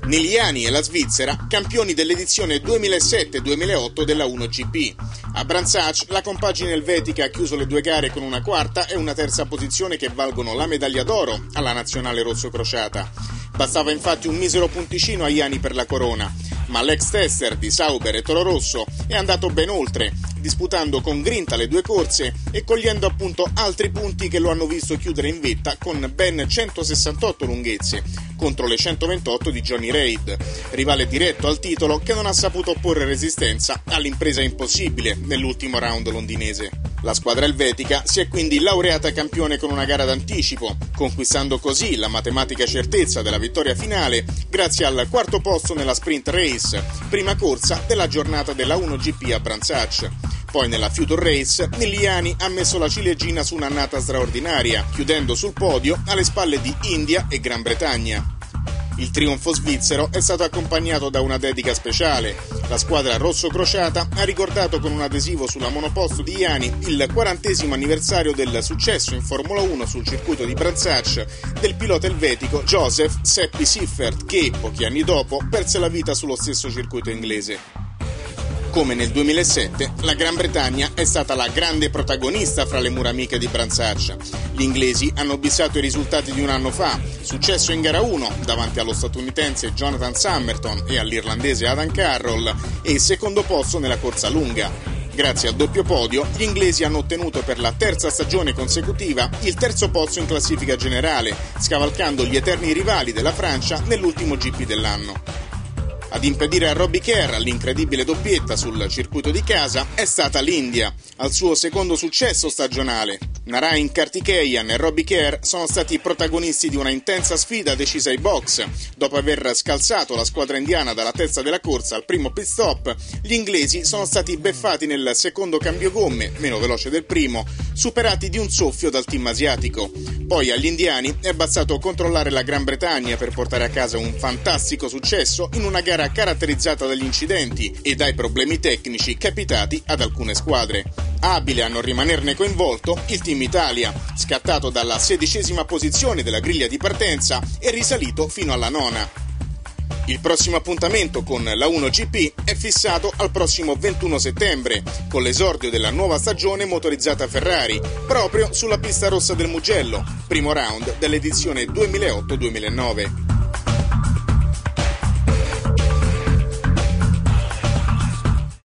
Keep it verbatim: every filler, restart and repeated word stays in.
Niliani e la Svizzera, campioni dell'edizione duemilasette duemilaotto della uno G P. A Brands Hatch la compagine elvetica ha chiuso le due gare con una quarta e una terza posizione che valgono la medaglia d'oro alla nazionale rosso-crociata. Bastava infatti un misero punticino a Jani per la corona, ma l'ex tester di Sauber e Toro Rosso è andato ben oltre, disputando con grinta le due corse e cogliendo appunto altri punti che lo hanno visto chiudere in vetta con ben centosessantotto lunghezze, contro le centoventotto di Johnny Reid, rivale diretto al titolo che non ha saputo opporre resistenza all'impresa impossibile nell'ultimo round londinese. La squadra elvetica si è quindi laureata campione con una gara d'anticipo, conquistando così la matematica certezza della vittoria finale grazie al quarto posto nella sprint race, prima corsa della giornata della uno G P a Brands Hatch. Poi nella Future Race Niliani ha messo la ciliegina su un'annata straordinaria, chiudendo sul podio alle spalle di India e Gran Bretagna. Il trionfo svizzero è stato accompagnato da una dedica speciale. La squadra rosso-crociata ha ricordato con un adesivo sulla monoposto di Jani il quarantesimo anniversario del successo in Formula uno sul circuito di Brands Hatch del pilota elvetico Joseph Seppi Siffert, che pochi anni dopo perse la vita sullo stesso circuito inglese. Come nel duemilasette, la Gran Bretagna è stata la grande protagonista fra le mura amiche di Brands Hatch. Gli inglesi hanno bissato i risultati di un anno fa, successo in gara uno davanti allo statunitense Jonathan Summerton e all'irlandese Adam Carroll e secondo posto nella corsa lunga. Grazie al doppio podio, gli inglesi hanno ottenuto per la terza stagione consecutiva il terzo posto in classifica generale, scavalcando gli eterni rivali della Francia nell'ultimo G P dell'anno. Ad impedire a Robbie Kerr l'incredibile doppietta sul circuito di casa è stata l'India, al suo secondo successo stagionale. Narain Karthikeyan e Robbie Kerr sono stati protagonisti di una intensa sfida decisa ai box. Dopo aver scalzato la squadra indiana dalla testa della corsa al primo pit stop, gli inglesi sono stati beffati nel secondo cambio gomme, meno veloce del primo, superati di un soffio dal team asiatico. Poi agli indiani è bastato controllare la Gran Bretagna per portare a casa un fantastico successo in una gara caratterizzata dagli incidenti e dai problemi tecnici capitati ad alcune squadre. Abile a non rimanerne coinvolto, il Team Italia, scattato dalla sedicesima posizione della griglia di partenza, è risalito fino alla nona. Il prossimo appuntamento con la uno G P è fissato al prossimo ventuno settembre, con l'esordio della nuova stagione motorizzata Ferrari, proprio sulla pista rossa del Mugello, primo round dell'edizione duemilaotto duemilanove.